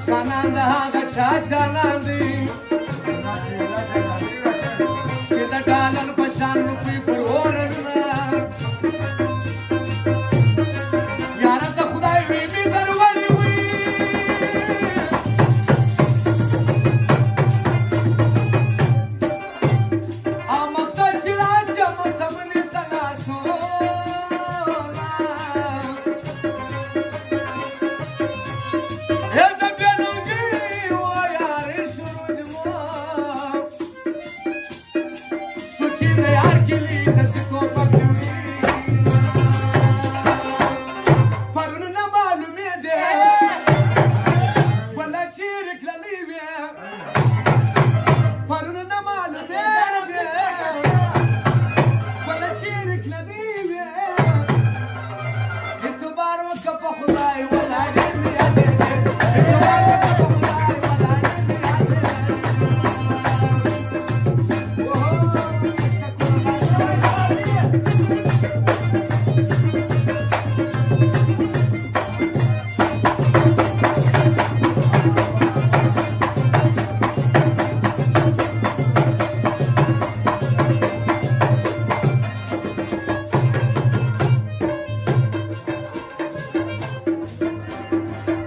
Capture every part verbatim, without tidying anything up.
جانان د هغه چا جانان دی چې د ډالر په شان روپۍ پر اورنه یاره د خدای وي مې درولې وي او مقصد چې راځي مخته منې سلا شوله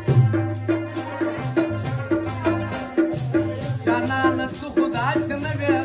جانان تو خدا سے نہ